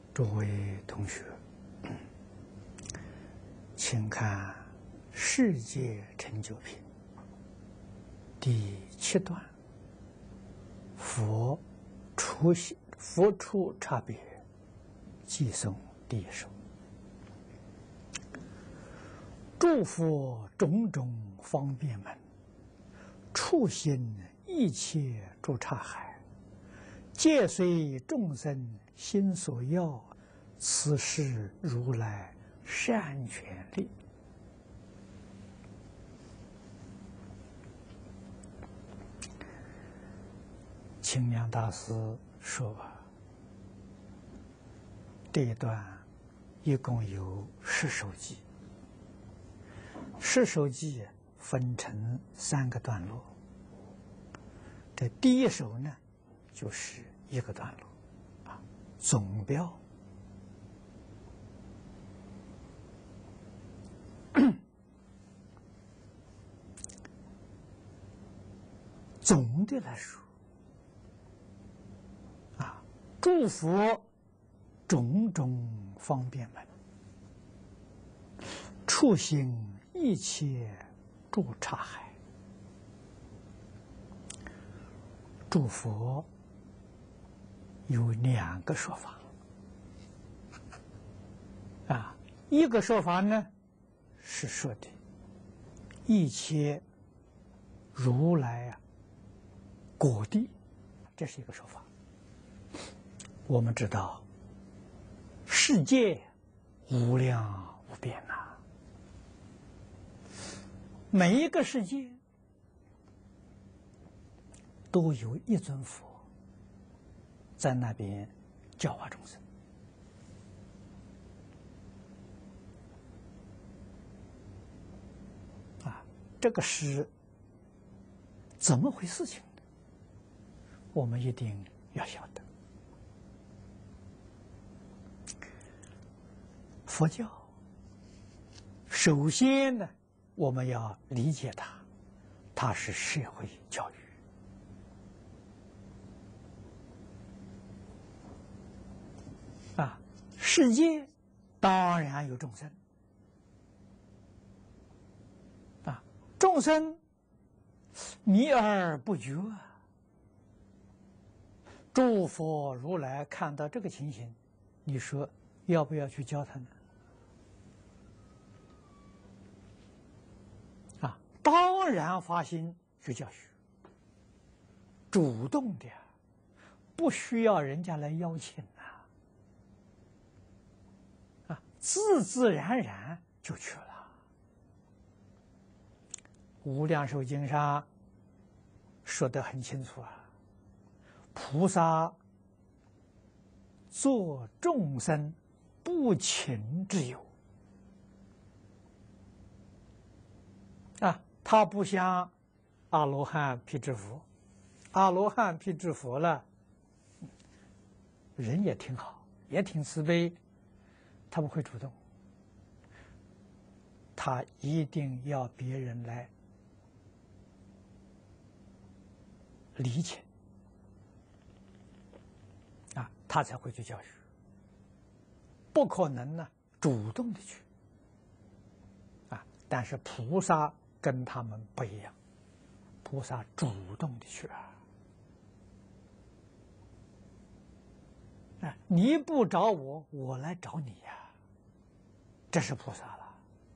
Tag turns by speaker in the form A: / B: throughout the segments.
A: 诸位同学，请看《世界成就品》第7段：佛出差别，偈颂第1首。诸佛种种方便门，处行一切诸刹海，皆随众生心所要，此是如来善权力。清凉大师说这一段一共有10首偈，10首偈分成3个段落。这第1首呢，就是1个段落，总标。总的来说，诸佛种种方便门，处行一切诸刹海。诸佛有2个说法，一个说法呢是说的一切如来果地，这是一个说法。我们知道世界无量无边每一个世界都有一尊佛在那边教化众生。这个是怎么回事情呢？我们一定要晓得。佛教首先呢，我们要理解它是社会教育。世界当然有众生，众生迷而不觉诸佛如来看到这个情形，你说要不要去教他呢？当然发心去教学，主动的，不需要人家来邀请自自然然就去了。无量寿经上说得很清楚菩萨作众生不请之友他不像阿罗汉、辟支佛。阿罗汉、辟支佛了，人也挺好，也挺慈悲，他不会主动，他一定要别人来理解他才会去教学，不可能呢主动的去但是菩萨跟他们不一样，菩萨主动的去你不找我，我来找你这是菩萨了，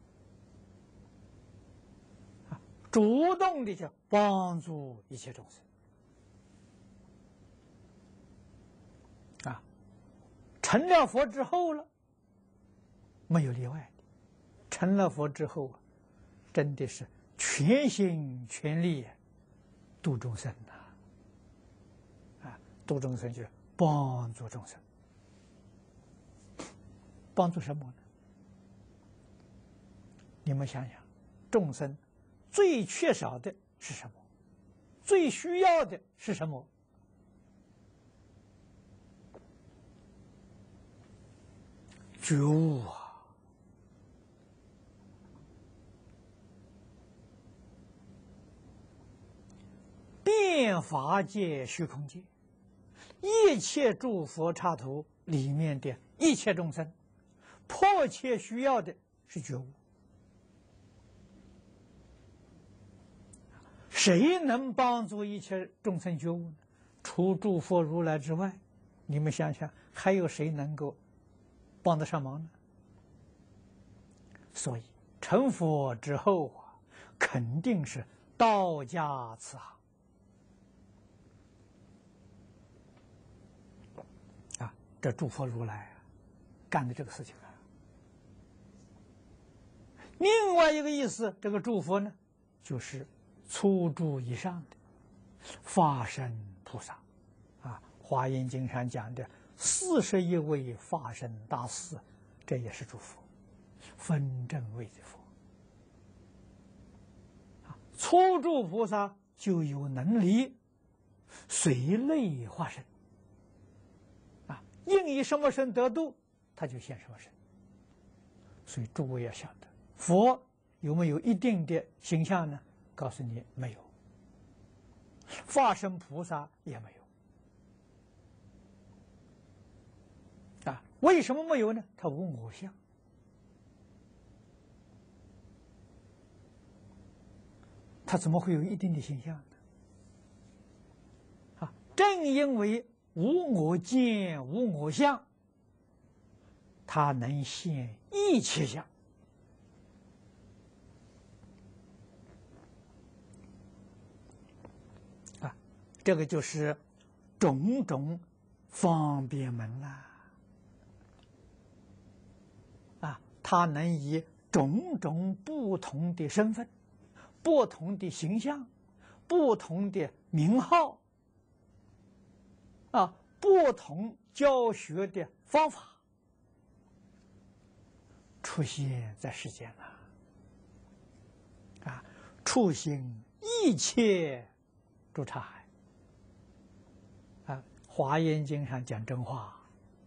A: 主动的去帮助一切众生成了佛之后了，没有例外的，成了佛之后真的是全心全力度众生度众生就是帮助众生。帮助什么呢？你们想想，众生最缺少的是什么？最需要的是什么？觉悟遍法界虚空界，一切诸佛刹土里面的一切众生迫切需要的是觉悟。谁能帮助一切众生觉悟呢？除诸佛如来之外，你们想想，还有谁能够帮得上忙呢？所以成佛之后啊，肯定是道家慈航啊！这诸佛如来啊，干的这个事情啊。另外一个意思，这个诸佛呢，就是初住以上的法身菩萨啊，《华严经》上讲的41位法身大士，这也是诸佛，分正位的佛。初住菩萨就有能力随类化身啊，应以什么身得度，他就现什么身。所以诸位要晓得，佛有没有一定的形象呢？告诉你，没有。法身菩萨也没有啊。为什么没有呢？他无我相。他怎么会有一定的形象呢？啊，正因为无我见、无我相，他能现一切相。啊，这个就是种种方便门呐。啊，他能以种种不同的身份、不同的形象、不同的名号啊，不同教学的方法出现在世间了啊，触行一切诸刹海啊，《华严经》上讲真话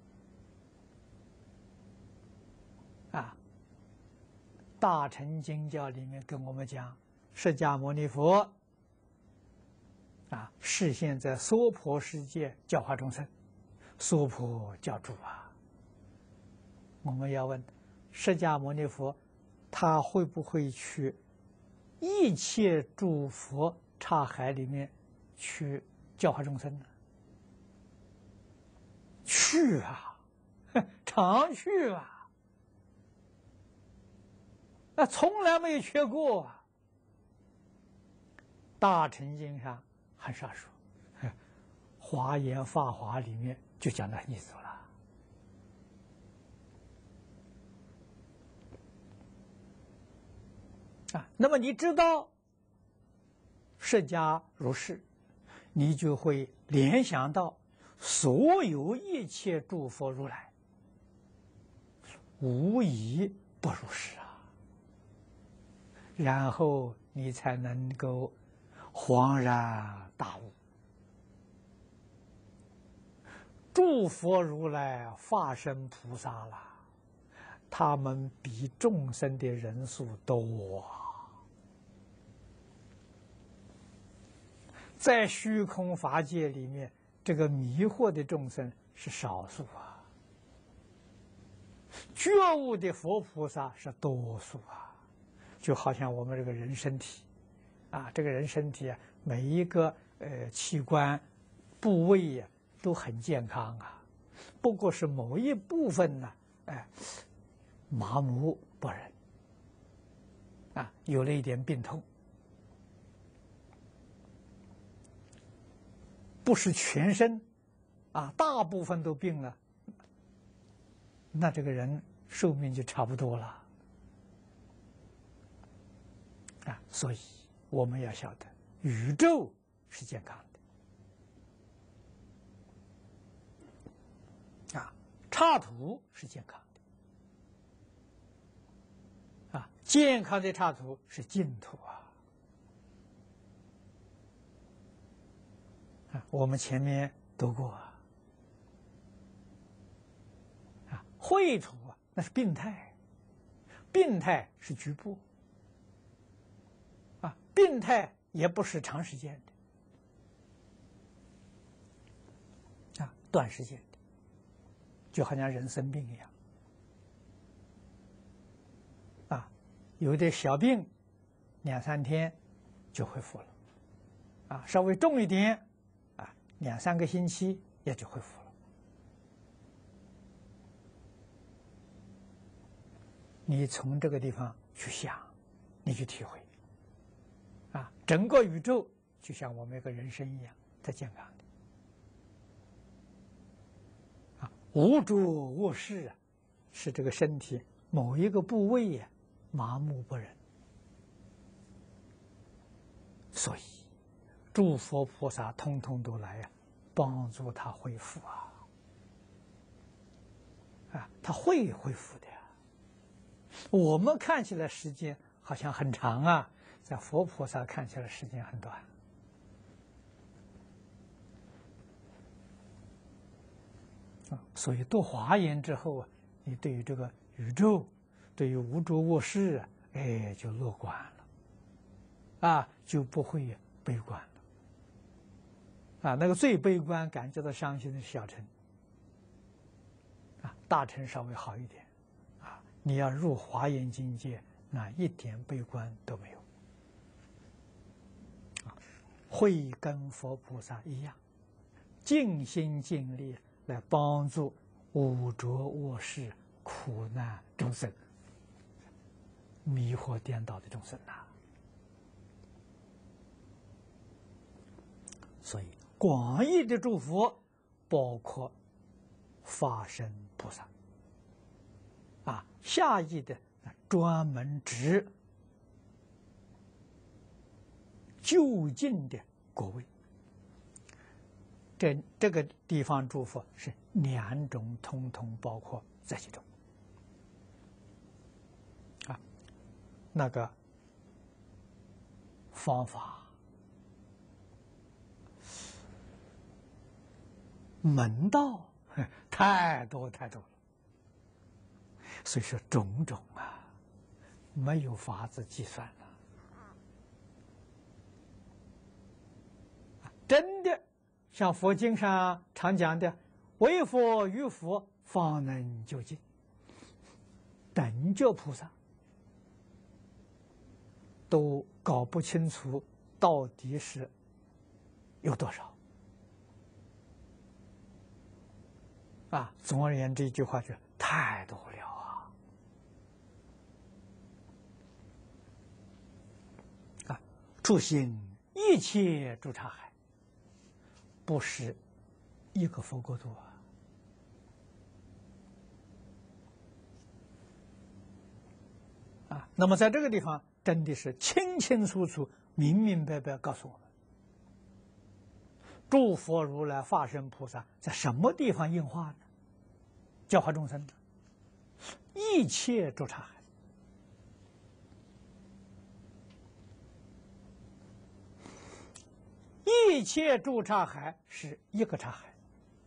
A: 啊，《大乘经教》里面跟我们讲，释迦牟尼佛啊，示现在娑婆世界教化众生，娑婆教主啊。我们要问，释迦牟尼佛他会不会去一切诸佛刹海里面去教化众生呢？去啊，常去啊，那从来没有缺过啊。大乘经上很少说，华严法华里面就讲得很清楚了。啊，那么你知道释迦如是，你就会联想到所有一切诸佛如来，无一不如是啊。然后你才能够恍然大悟，诸佛如来化身菩萨了，他们比众生的人数多啊。在虚空法界里面，这个迷惑的众生是少数啊，觉悟的佛菩萨是多数啊。就好像我们这个人身体啊，这个人身体啊，每一个器官部位呀都很健康啊，不过是某一部分呢，麻木不仁啊，有了一点病痛，不是全身啊，大部分都病了，那这个人寿命就差不多了啊。所以我们要晓得，宇宙是健康的啊，刹土是健康的啊，健康的刹土是净土啊。我们前面读过啊，秽土啊，那是病态，病态是局部啊，病态也不是长时间的啊，短时间的， 就好像人生病一样，啊，有点小病，2、3天就恢复了，啊，稍微重一点，啊，2、3个星期也就恢复了。你从这个地方去想，你去体会，啊，整个宇宙就像我们一个人生一样，在健康的，啊，无着无事啊，是这个身体某一个部位呀，麻木不仁，所以诸佛菩萨通通都来呀，帮助他恢复啊，啊，他会恢复的呀。我们看起来时间好像很长啊，在佛菩萨看起来时间很短。所以读华严之后啊，你对于这个宇宙，对于无着无事啊，哎，就乐观了，啊，就不会悲观了。啊，那个最悲观、感觉到伤心的是小乘，啊，大乘稍微好一点，啊，你要入华严境界，那一点悲观都没有，啊，会跟佛菩萨一样，尽心尽力来帮助无着无事、苦难众生、迷惑颠倒的众生呐。所以广义的祝福包括法身菩萨，啊，下义的专门指就近的果位。这个地方祝福是2种，通通包括在其中。啊，那个方法门道太多太多了，所以说种种啊，没有法子计算了。真的像佛经上常讲的，为佛于佛方能究竟，等觉菩萨都搞不清楚到底是有多少。啊，总而言之，一句话就是太多了啊！啊，诸行一切诸刹海，不是一个佛国土啊！啊，那么在这个地方真的是清清楚楚、明明白白告诉我们，诸佛如来、法身菩萨在什么地方应化呢？教化众生的一切诸刹海，一切诸刹海是一个刹海。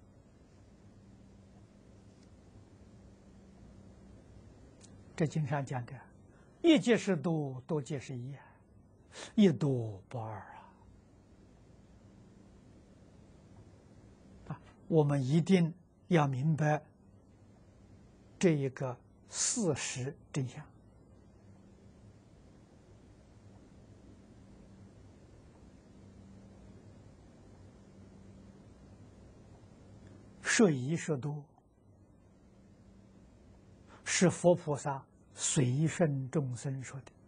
A: 这经上讲的，一即是多，多即是一，一多不二啊！我们一定要明白这一个事实真相。说一说多，是佛菩萨随顺众生说的。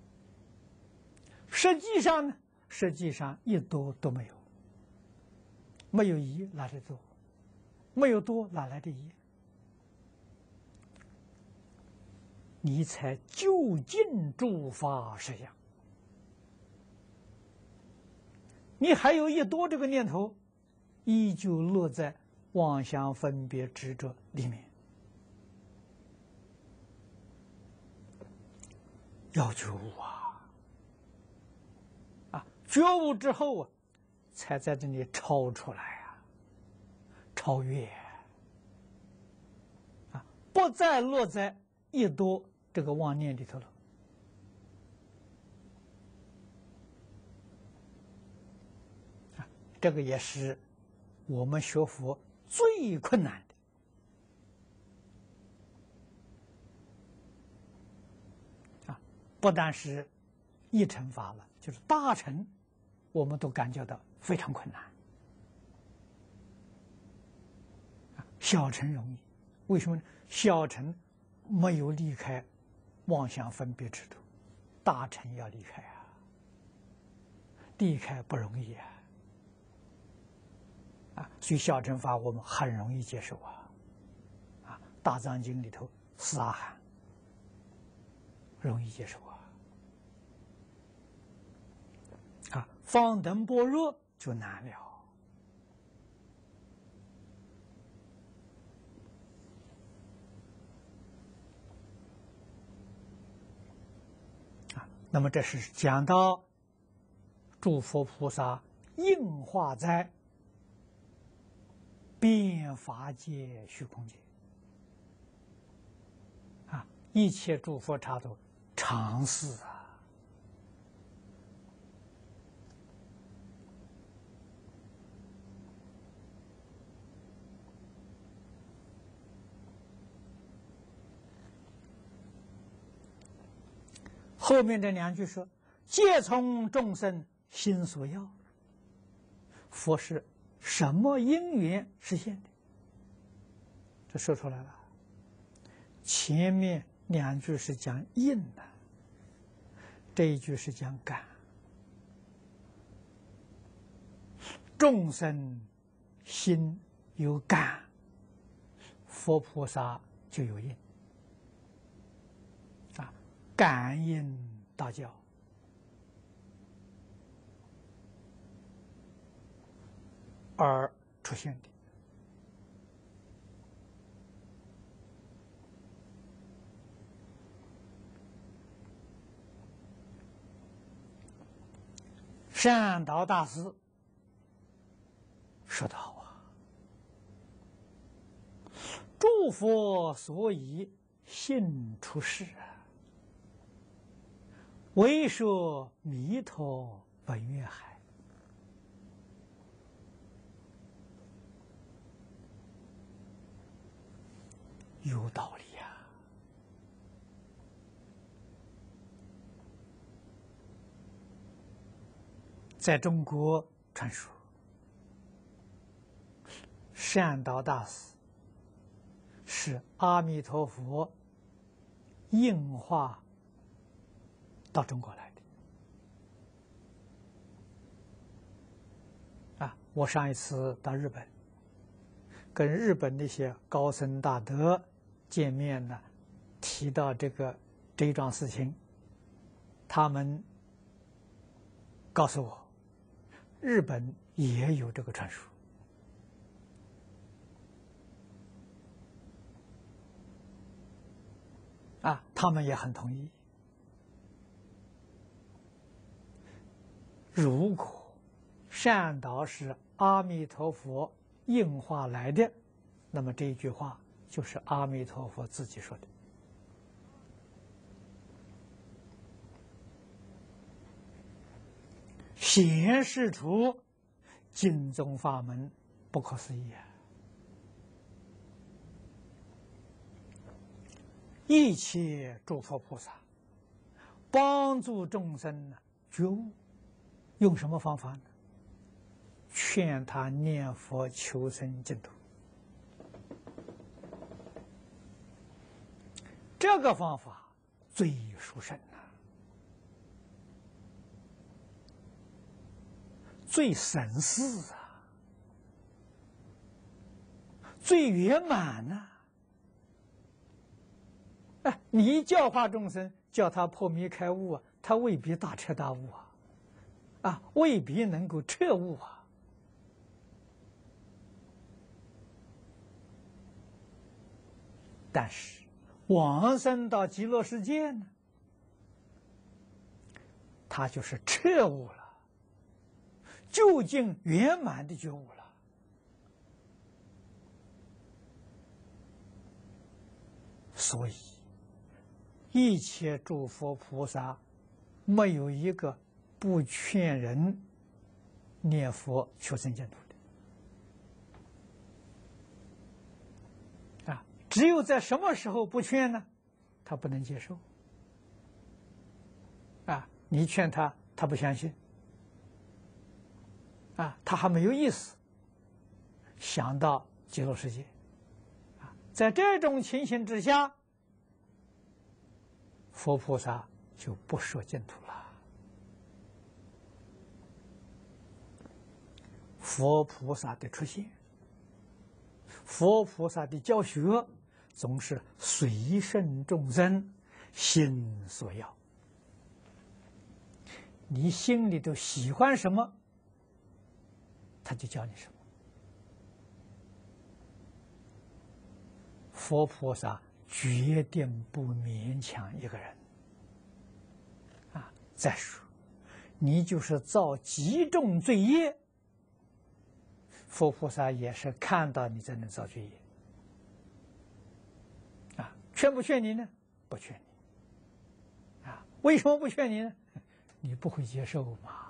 A: 实际上呢，实际上一多都没有，没有一哪来多？没有多哪来的一？你才究竟诸法实相。你还有一多这个念头，依旧落在妄想分别执着里面。要觉悟啊！觉悟之后啊，才在这里超出来啊，超越啊，不再落在一多这个妄念里头了。啊，这个也是我们学佛最困难的。 不但是一乘法了，就是大乘，我们都感觉到非常困难。小乘容易，为什么呢？小乘没有离开妄想分别执着，大乘要离开啊，离开不容易啊，所以小乘法我们很容易接受啊，大藏经里头四阿含容易接受啊，方等般若就难了。那么这是讲到诸佛菩萨应化在遍法界虚空界啊，一切诸佛刹土常事啊。后面这两句说：“皆从众生心所要。”佛是什么因缘实现的？这说出来了。前面两句是讲因的，这一句是讲感。众生心有感，佛菩萨就有因。感应道教而出现的。善导大师说得好啊，诸佛所以信出世啊，唯说弥陀本愿海。有道理呀。在中国传说，善导大师是阿弥陀佛应化到中国来的啊！我上一次到日本，跟日本那些高僧大德见面呢，提到这一桩事情，他们告诉我，日本也有这个传说啊，他们也很同意。如果善导是阿弥陀佛应化来的，那么这一句话就是阿弥陀佛自己说的。显示出经宗法门不可思议啊！一切诸佛菩萨帮助众生觉悟，用什么方法呢？劝他念佛求生净土。这个方法最殊胜呐，最神似啊，最圆满呐！哎，你教化众生，叫他破迷开悟啊，他未必大彻大悟啊，未必能够彻悟啊。但是往生到极乐世界呢，他就是彻悟了，究竟圆满的觉悟了。所以一切诸佛菩萨没有一个不劝人念佛求生净土的啊！只有在什么时候不劝呢？他不能接受你劝他，他不相信，他还没有意识想到极乐世界，在这种情形之下，佛菩萨就不说净土了。佛菩萨的出现，佛菩萨的教学，总是随顺众生心所要。你心里头喜欢什么，他就教你什么。佛菩萨决定不勉强一个人。再说，你就是造极重罪业，佛菩萨也是看到你在那造罪业。劝不劝你呢？不劝你。为什么不劝你呢？你不会接受嘛。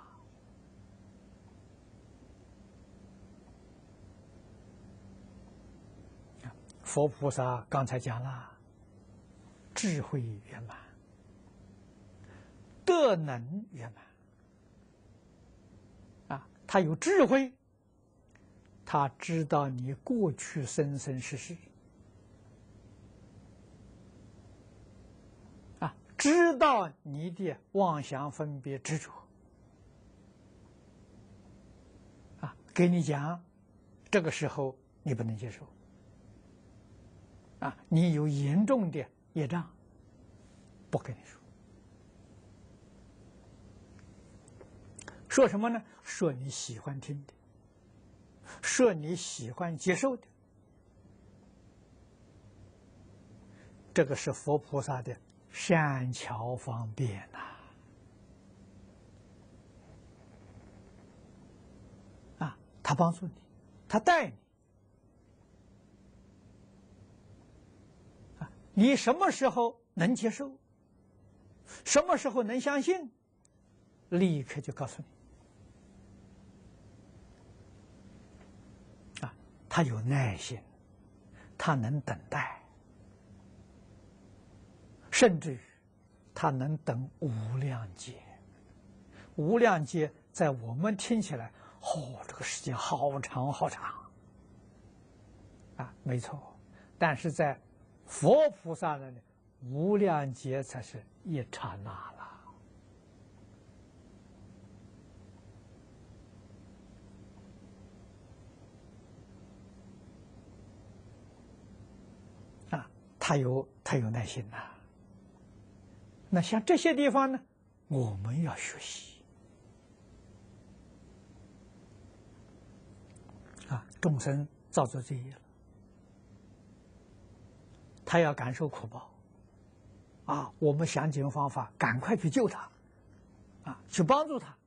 A: 佛菩萨刚才讲了，智慧圆满，德能圆满。他有智慧，他知道你过去生生世世，知道你的妄想分别执着，给你讲，这个时候你不能接受，你有严重的业障，不跟你说。说什么呢？说你喜欢听的，说你喜欢接受的，这个是佛菩萨的善巧方便他帮助你，他带你，你什么时候能接受，什么时候能相信，立刻就告诉你。他有耐心，他能等待，甚至于他能等无量劫。无量劫在我们听起来，这个时间好长好长，没错。但是在佛菩萨那里，无量劫才是一刹那了。他有耐心呐。那像这些地方呢，我们要学习。众生造作罪业了，他要感受苦报，我们想尽方法赶快去救他，去帮助他，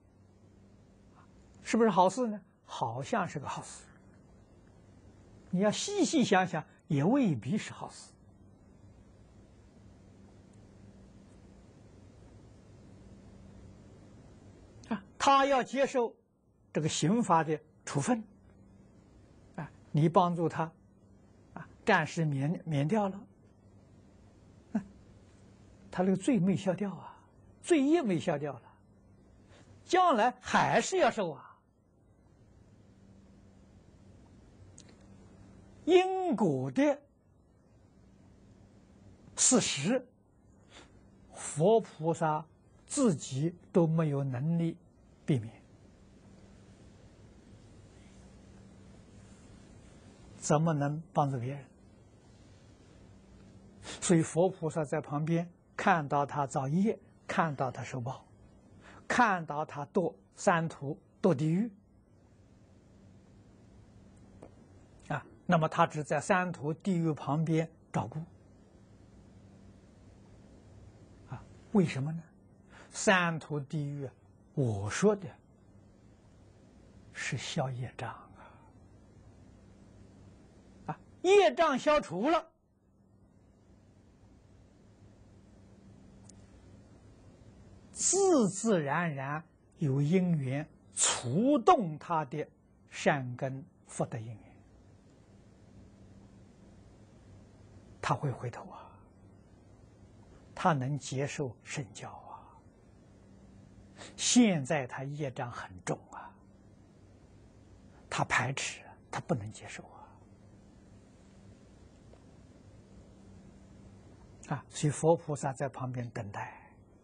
A: 是不是好事呢？好像是个好事，你要细细想想，也未必是好事。他要接受这个刑罚的处分，你帮助他，暂时免掉了，他那个罪没消掉罪业没消掉了，将来还是要受因果的事实，佛菩萨自己都没有能力避免，怎么能帮助别人？所以佛菩萨在旁边看到他造业，看到他受报，看到他堕三途堕地狱，那么他只在三途地狱旁边照顾，为什么呢？三途地狱，我说的是消业障业障消除了，自自然然有因缘触动他的善根福德因缘，他会回头他能接受圣教现在他业障很重啊，他排斥，他不能接受啊！所以佛菩萨在旁边等待。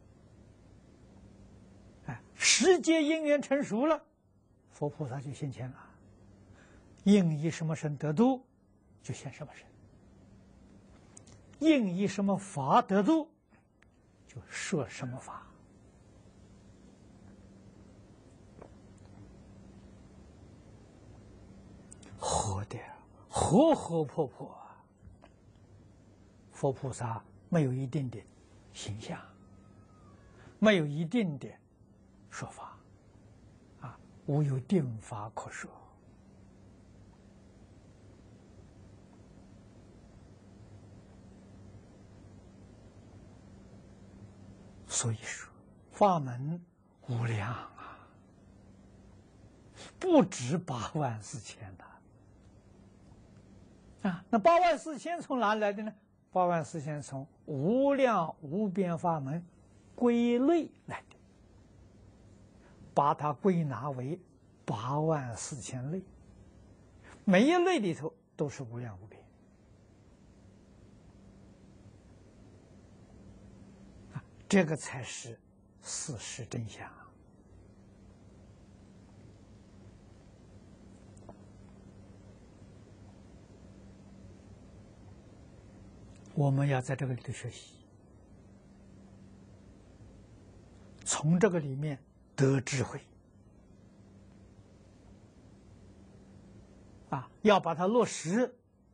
A: 时节因缘成熟了，佛菩萨就现前了。应以什么身得度，就现什么身；应以什么法得度，就说什么法。活的活活泼泼啊！佛菩萨没有一定的形象，没有一定的说法，啊，无有定法可说。所以说，法门无量啊，不止84000呐。啊，那84000从哪来的呢？84000从无量无边法门归类来的，把它归纳为84000类，每一类里头都是无量无边。啊，这个才是事实真相。我们要在这个里头学习，从这个里面得智慧，啊，要把它落实，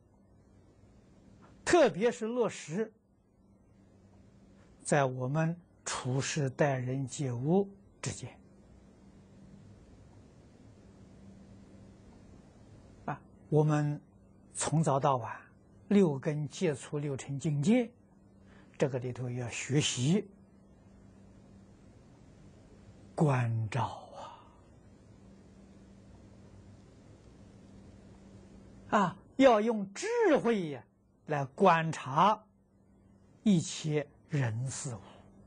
A: 特别是落实在我们处事待人接物之间。啊，我们从早到晚6根接触6尘境界，这个里头要学习关照啊，要用智慧呀来观察一切人事物，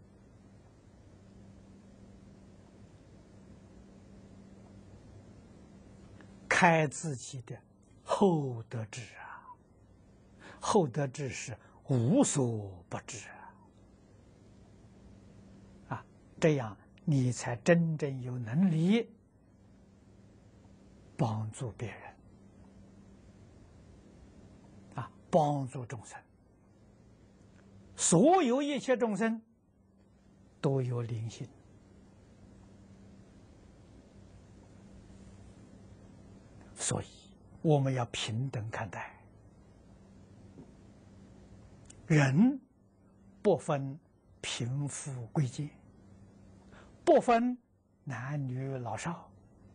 A: 开自己的厚德智啊。厚德智是无所不知啊，这样你才真正有能力帮助别人啊，帮助众生。所有一切众生都有灵性，所以我们要平等看待。人不分贫富贵贱，不分男女老少，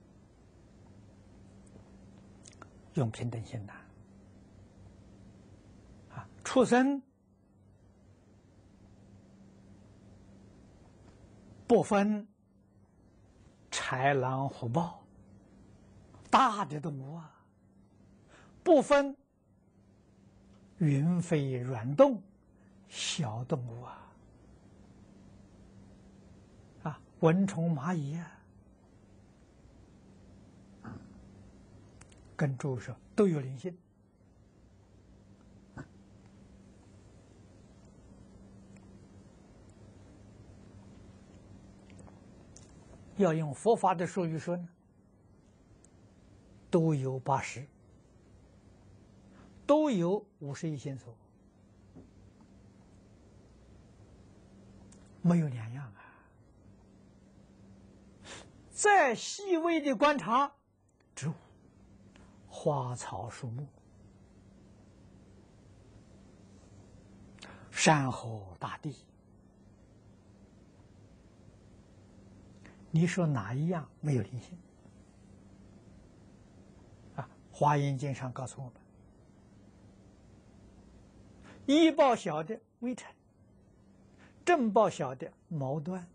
A: 用平等心呐。啊，畜生不分豺狼虎豹，大的动物啊，不分云飞软动，小动物啊，蚊虫蚂蚁啊，跟诸说都有灵性。要用佛法的术语说呢，都有80，都有51心所，没有两样啊。再细微的观察，植物、花草树木、山河大地，你说哪一样没有灵性？啊，《华严经》上告诉我们：依报小的微尘，正报小的毛端。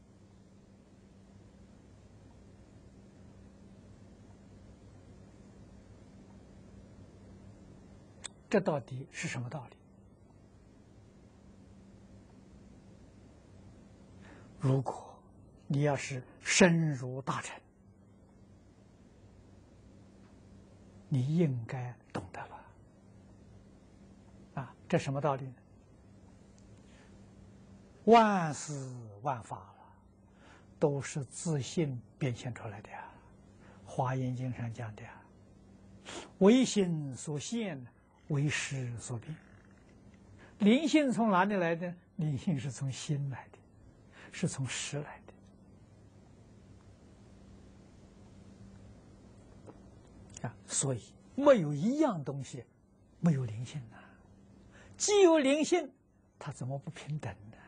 A: 这到底是什么道理？如果你要是深入大乘，你应该懂得了。啊，这什么道理呢？万事万法了，都是自性变现出来的呀。华严经上讲的呀，唯心所现，唯识所变。灵性从哪里来的？灵性是从心来的，是从识来的。啊，所以没有一样东西没有灵性啊。既有灵性，它怎么不平等呢？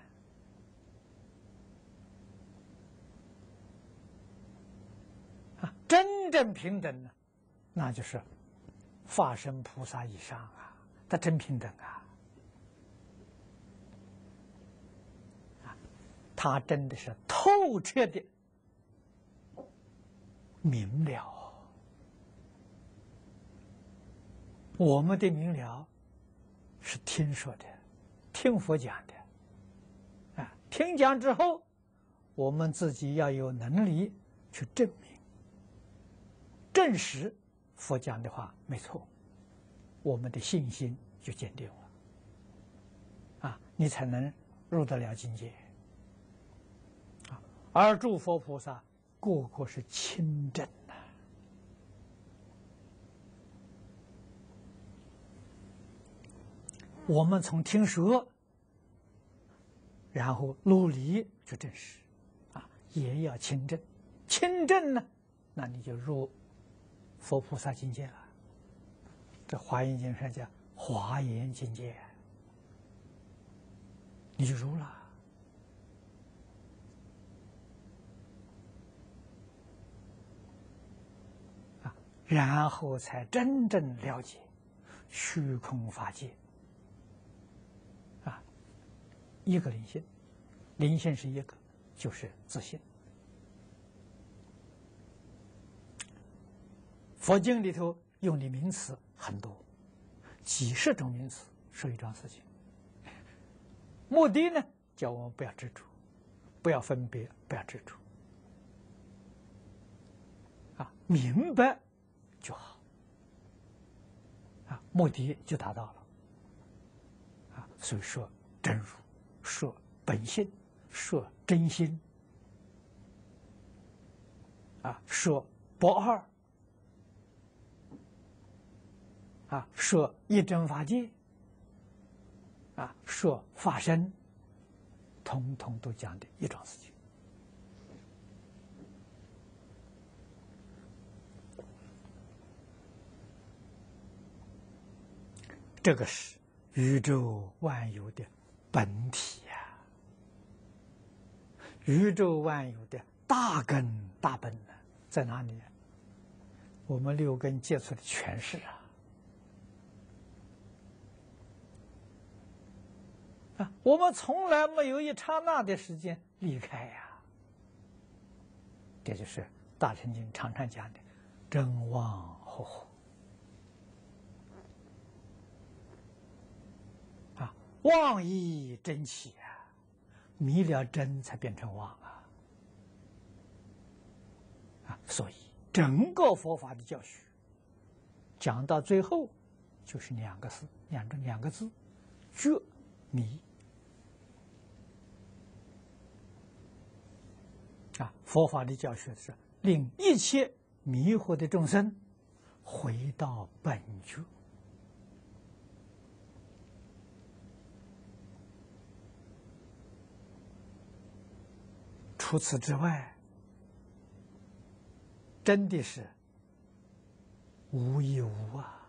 A: 啊，真正平等呢，那就是法身菩萨以上啊，他真平等啊！他真的是透彻的明了。我们的明了是听说的，听佛讲的，啊，听讲之后，我们自己要有能力去证明、证实佛讲的话没错，我们的信心就坚定了，啊，你才能入得了境界。啊，而诸佛菩萨个个是清正呐。我们从听说，然后努力去证实，啊，也要清正。清正呢，那你就入佛菩萨境界了。这《华严经》上讲华严境界，你就入了。啊，然后才真正了解虚空法界。一个灵性，灵性是一个，就是自性。佛经里头用的名词很多，几十种名词说一桩事情，目的呢，叫我们不要执着，不要分别，不要执着，啊，明白就好，啊，目的就达到了，啊，所以说真如。说本性，说真心，啊，说不二，啊，说一真法界，啊，说法身，统统都讲的一桩事情。这个是宇宙万有的本体呀，宇宙万有的大根大本呢，在哪里？我们六根接触的全是啊，我们从来没有一刹那的时间离开呀。这就是大乘经常常讲的真妄合合。妄亦真起啊，迷了真才变成妄啊！所以整个佛法的教学讲到最后，就是两个字，两个字：觉迷。啊，佛法的教学是令一切迷惑的众生回到本觉。除此之外，真的是无一无啊！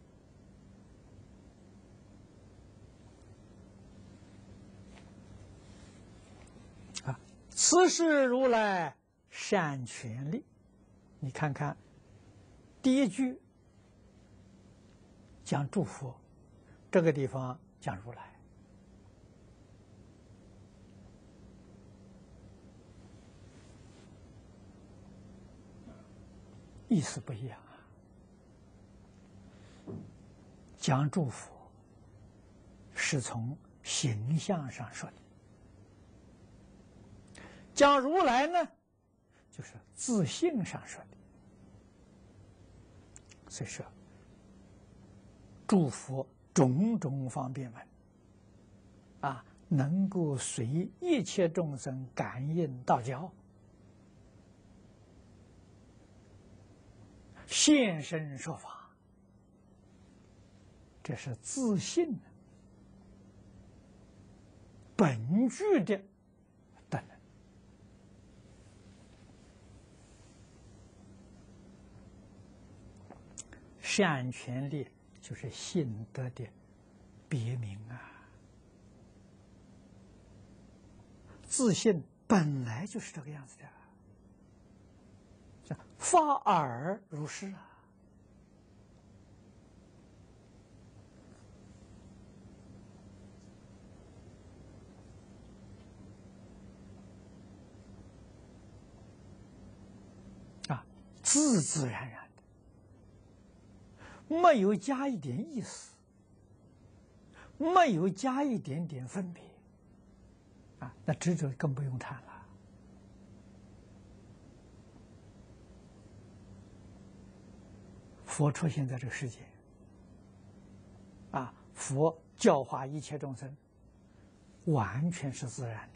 A: 啊，此是如来善权力。你看看，第一句讲诸佛，这个地方讲如来。意思不一样啊！讲诸佛是从形象上说的， 讲如来呢，就是自性上说的。所以说，诸佛种种方便门，能够随一切众生感应道交，现身说法，这是自性本具的德能。善权力就是信德的别名自信本来就是这个样子的，发耳如是自自然然的，没有加一点意思，没有加一点点分别那执着更不用谈了。佛出现在这个世界佛教化一切众生，完全是自然的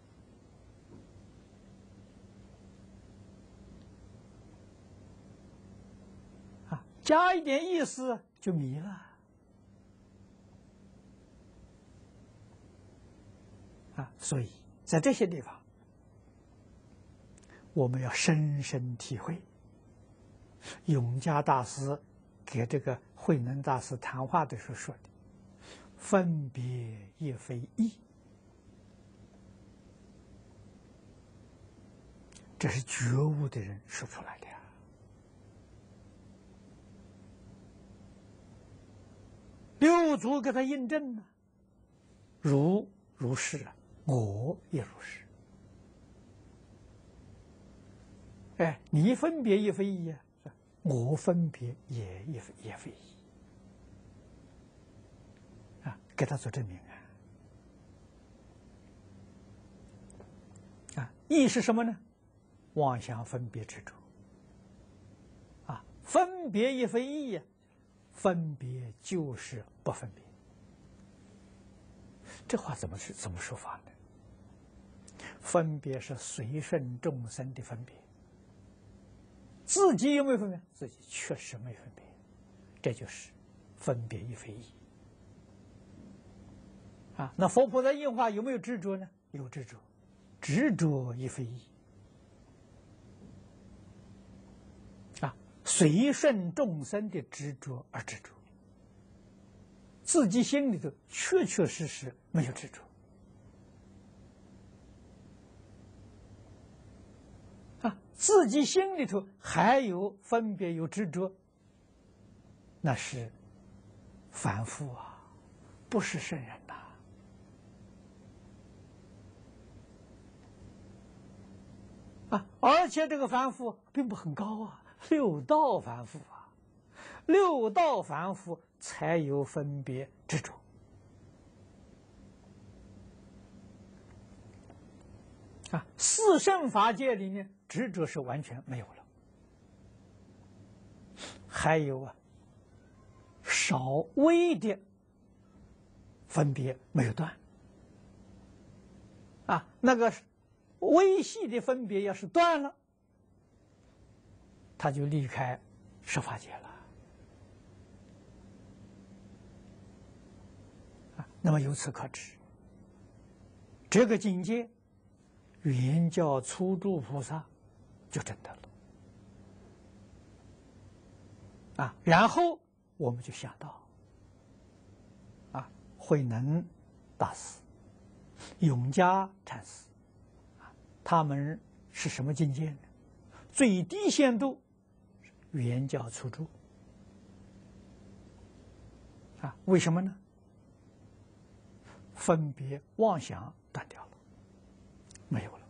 A: 加一点意思就迷了所以在这些地方，我们要深深体会永嘉大师给这个慧能大师谈话的时候说的“分别亦非义”，这是觉悟的人说出来的六祖给他印证呢，如是我也如是。你分别亦非义我分别也非义给他做证明义是什么呢？妄想分别执着分别亦非义分别就是不分别。这话怎么说法呢？分别是随顺众生的分别，自己有没有分别？自己确实没分别，这就是分别亦非义那佛菩萨应化有没有执着呢？有执着，执着亦非义随顺众生的执着而执着，自己心里头确确实实没有执着自己心里头还有分别有执着，那是凡夫不是圣人而且这个凡夫并不很高六道凡夫六道凡夫才有分别执着四圣法界里面执着是完全没有了，还有少微的分别没有断那个微细的分别要是断了，他就离开十法界了那么由此可知，这个境界原教初住菩萨就证得了然后我们就想到慧能大师、永嘉禅师他们是什么境界呢？最低限度原教初住为什么呢？分别妄想断掉了，没有了，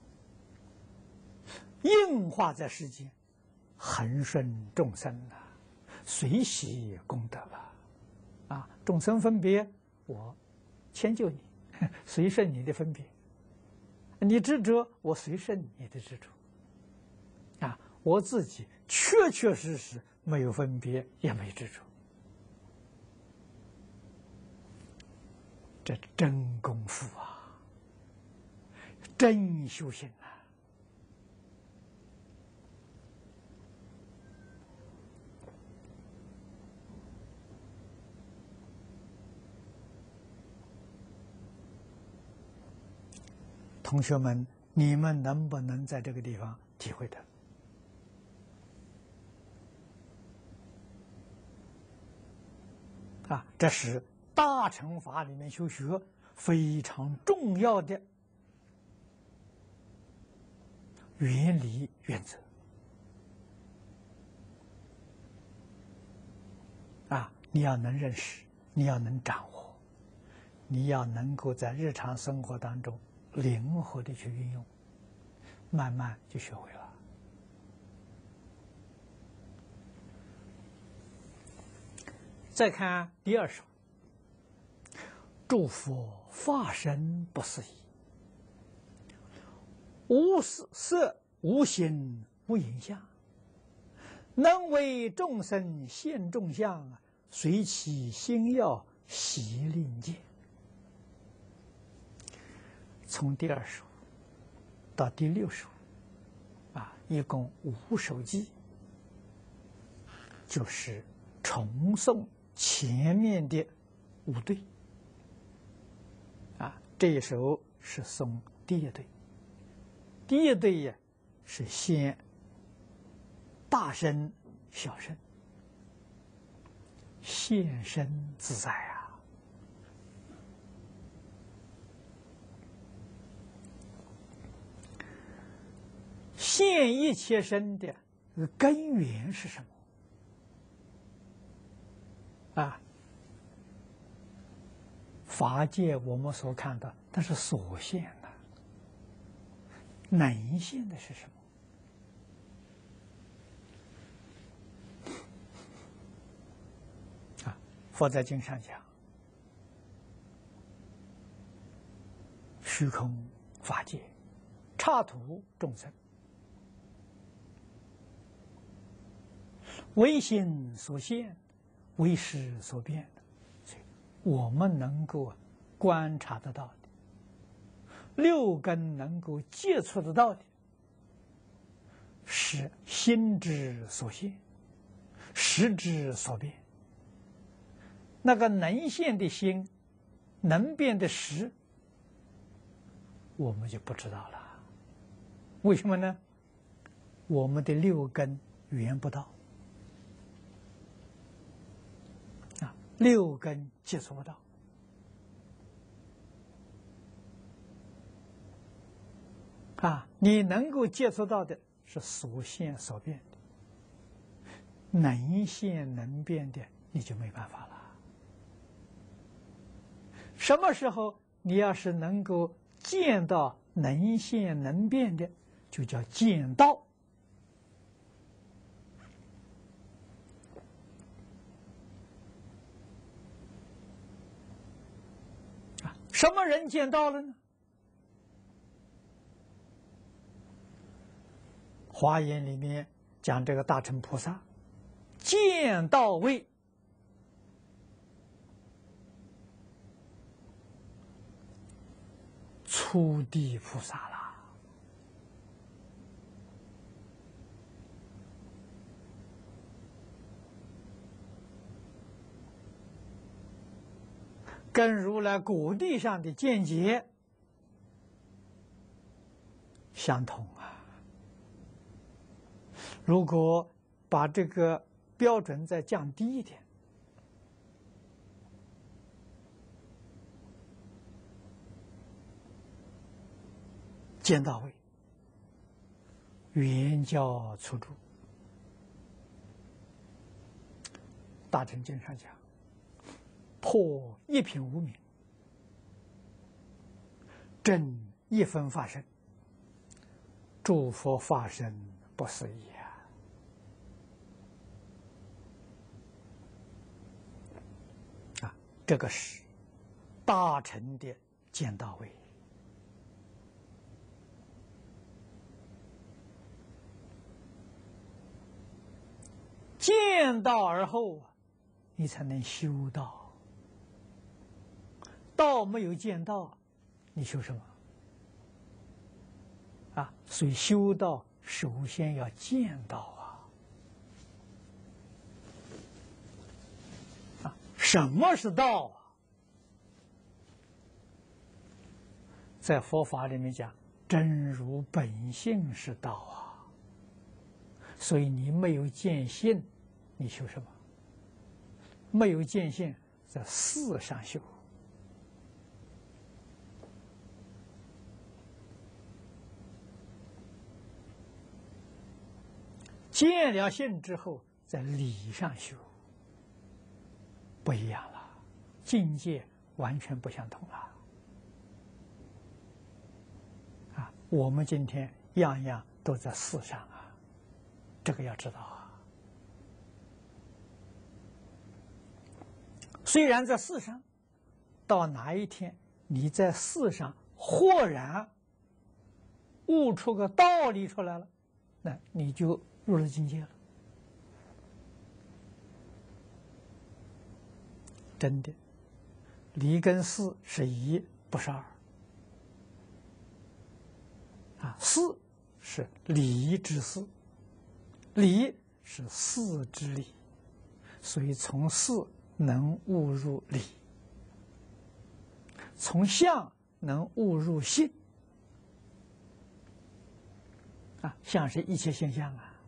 A: 应化在世间，恒顺众生随喜功德了众生分别，我迁就你，随顺你的分别你执着，我随顺你的执着。我自己确确实实没有分别，也没执着，这真功夫啊，真修行啊！同学们，你们能不能在这个地方体会的？这是大乘法里面修学非常重要的原理原则。你要能认识，你要能掌握，你要能够在日常生活当中灵活的去运用，慢慢就学会了。再看第二首，诸佛法身不思议，无色无形无影像，能为众生现众相，随其心要习令见。从第二首到第六首，一共5首偈，就是重诵前面的5对。这一首是诵第一对，第一对呀是先大身小身，现身自在啊！现一切身的根源是什么？法界我们所看到，它是所现的，能现的是什么？佛在经上讲，虚空法界，刹土众生，唯心所现，唯识所变的。我们能够观察得到的，6根能够接触得到的，是心之所现，识之所变。那个能现的心，能变的识，我们就不知道了。为什么呢？我们的6根缘不到，6根接触不到。你能够接触到的是所现所变的，能现能变的你就没办法了。什么时候你要是能够见到能现能变的，就叫见道。什么人见到了呢？华严里面讲这个大乘菩萨，见到位初地菩萨了。跟如来果地上的见解相同啊。如果把这个标准再降低一点，见到位，圆教初住，大乘经上讲，破一品无明，证一分法身，诸佛法身不思议啊！这个是大乘的见到位见道而后，你才能修道。道没有见道，你修什么？啊，所以修道首先要见道啊！什么是道啊？在佛法里面讲，真如本性是道啊。所以你没有见性，你修什么？没有见性，在事上修。见了性之后，在理上修，不一样了，境界完全不相同了。啊，我们今天样样都在事上啊，这个要知道啊。虽然在事上，到哪一天你在事上豁然悟出个道理出来了，那你就入了境界了。真的，理跟事是一，不是二。啊，事是理之事，理是事之理，所以从事能悟入理，从相能悟入性。啊，相是一切现象啊。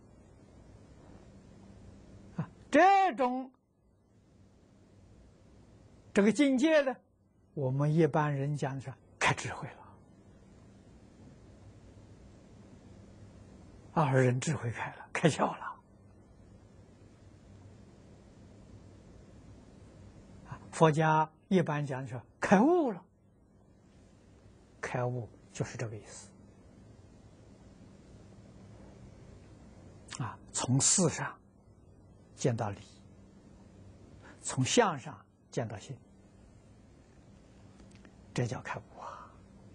A: 啊，这个境界呢，我们一般人讲的是开智慧了。啊，人智慧开了，开窍了。佛家一般讲说开悟了，开悟就是这个意思。啊，从事上见到理，从相上见到性，这叫开悟啊！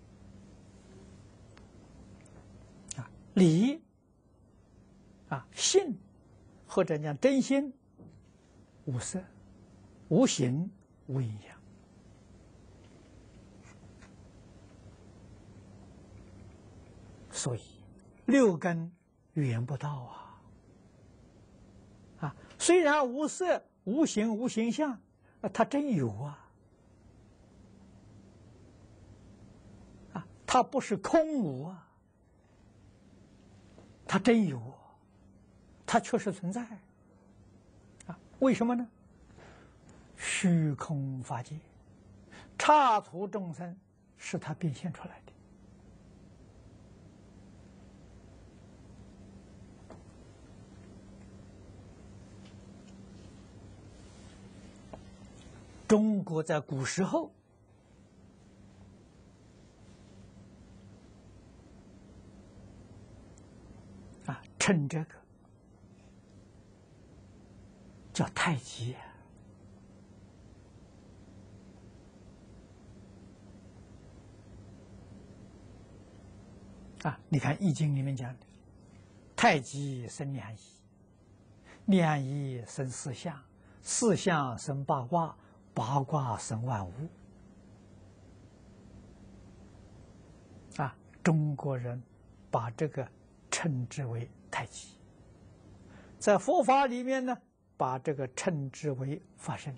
A: 啊，理啊，性或者讲真心，无色、无形、无影响。所以六根圆不到啊！啊，虽然无色、无形、无形象，它真有啊！啊，它不是空无啊，它真有，它确实存在。啊，为什么呢？虚空法界，刹土众生是它变现出来的。中国在古时候啊，称这个叫太极啊。你看《易经》里面讲的，太极生两仪，两仪生四象，四象生八卦，八卦生万物。啊，中国人把这个称之为太极，在佛法里面呢，把这个称之为法身，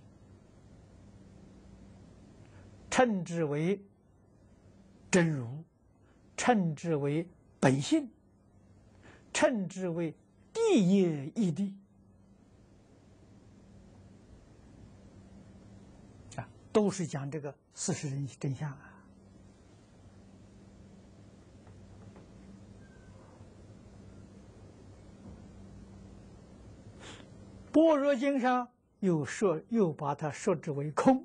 A: 称之为真如，称之为本性，称之为地业义谛。啊，都是讲这个事实真相啊。般若经上又把它说之为空。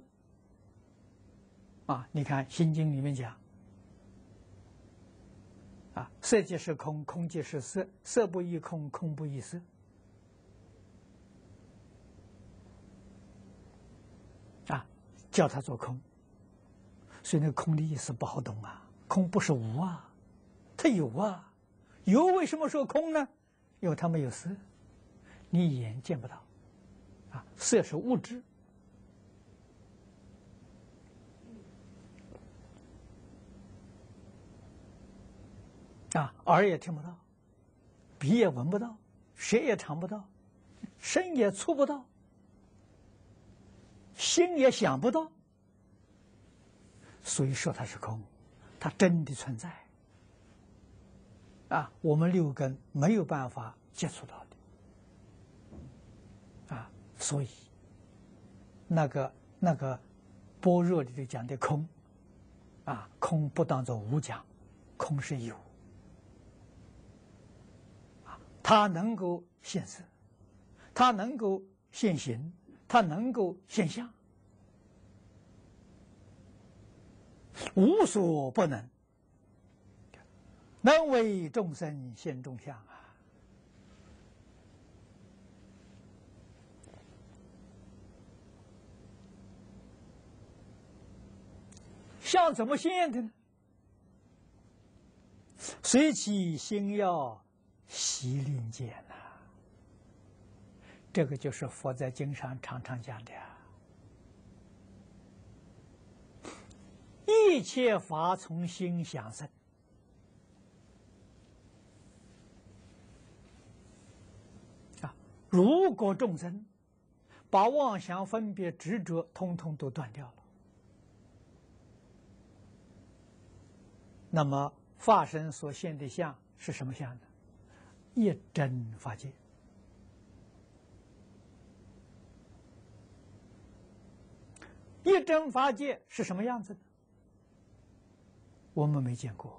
A: 啊，你看《心经》里面讲，啊，色即是空，空即是色，色不异空，空不异色。啊，叫它做空，所以那个空的意思不好懂啊。空不是无啊，它有啊，有为什么说空呢？因为它没有色。你眼见不到， 色是物质，耳也听不到，鼻也闻不到，舌也尝不到，身也触不到，心也想不到，所以说它是空，它真的存在。我们六根没有办法接触到的，所以那个般若里头讲的空，空不当作无讲，空是有，它能够现色，它能够现形，它能够现象，无所不能。能为众生现众相相怎么现的呢？随其心要，习令见这个就是佛在经上常常讲的一切法从心想生。如果众生把妄想、分别、执着通通都断掉了，那么法身所现的相是什么相呢？一真法界。一真法界是什么样子呢？我们没见过。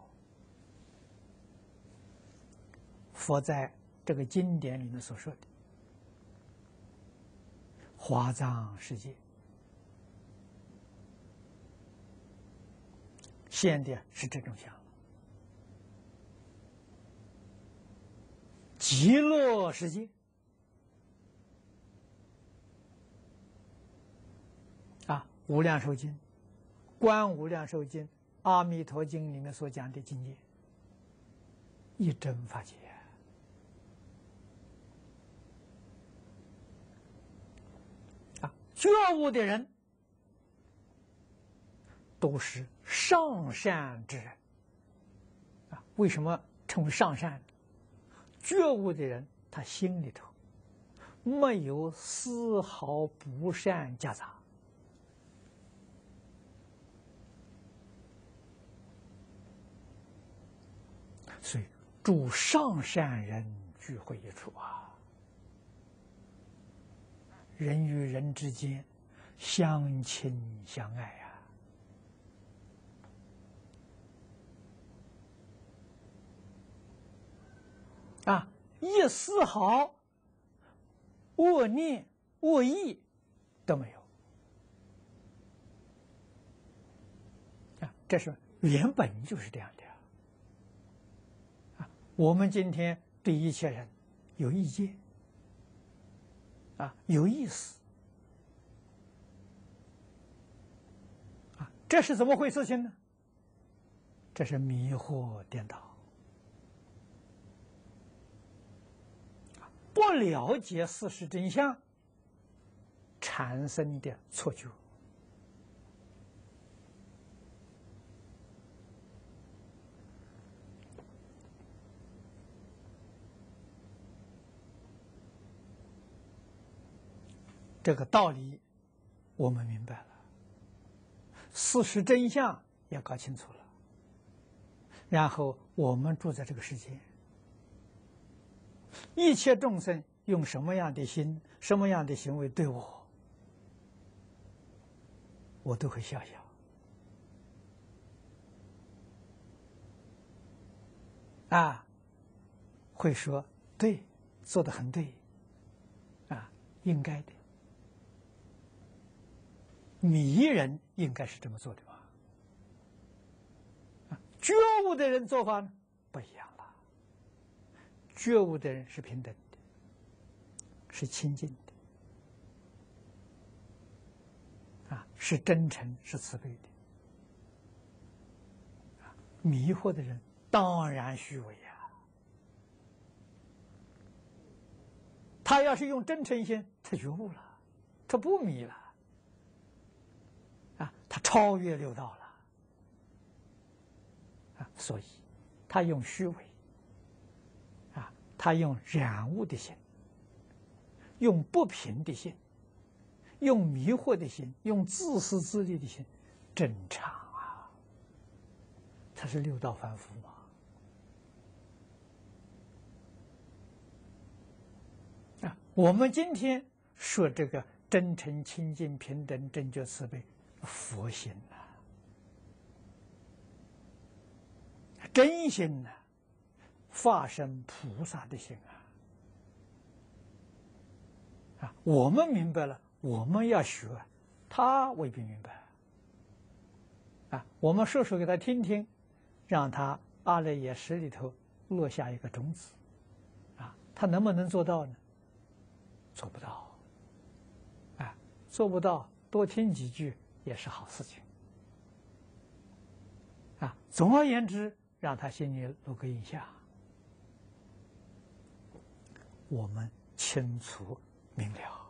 A: 佛在这个经典里面所说的华藏世界现的是这种相，极乐世界无量寿经、观无量寿经、阿弥陀经里面所讲的境界，一真法界觉悟的人都是上善之人为什么称为上善？觉悟的人他心里头没有丝毫不善夹杂，所以诸上善人聚会一处人与人之间相亲相爱一丝毫恶念恶意都没有这是原本就是这样的我们今天对一切人有意见有意思这是怎么回事情呢？这是迷惑颠倒，不了解事实真相产生的错觉。这个道理我们明白了，事实真相也搞清楚了，然后我们住在这个世界，一切众生用什么样的心、什么样的行为对我，我都会笑笑会说对，做得很对应该的。迷人应该是这么做的吧？觉悟的人做法呢不一样了。觉悟的人是平等的，是清净的，是真诚，是慈悲的。迷惑的人当然虚伪他要是用真诚心，他觉悟了， 他不迷了，他超越六道了，所以他用虚伪，他用染污的心，用不平的心，用迷惑的心，用自私自利的心，正常啊，他是六道凡夫嘛。我们今天说这个真诚、清净、平等、正觉、慈悲，佛心呐，真心呐，化身菩萨的心我们明白了，我们要学，他未必明白我们说给他听听，让他阿赖耶识里头落下一个种子他能不能做到呢？做不到，做不到，多听几句也是好事情，总而言之，让他心里有个印象，我们清楚明了，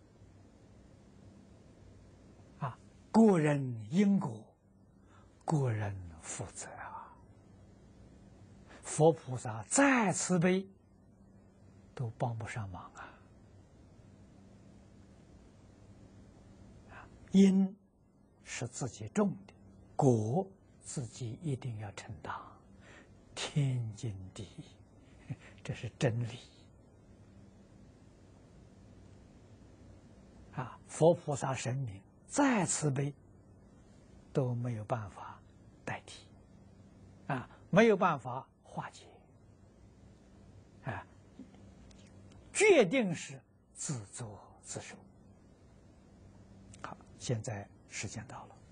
A: 个人因果，个人负责佛菩萨再慈悲，都帮不上忙因是自己种的，果自己一定要承担，天经地义，这是真理佛菩萨神明再慈悲，都没有办法代替没有办法化解决定是自作自受。好，现在时间到了。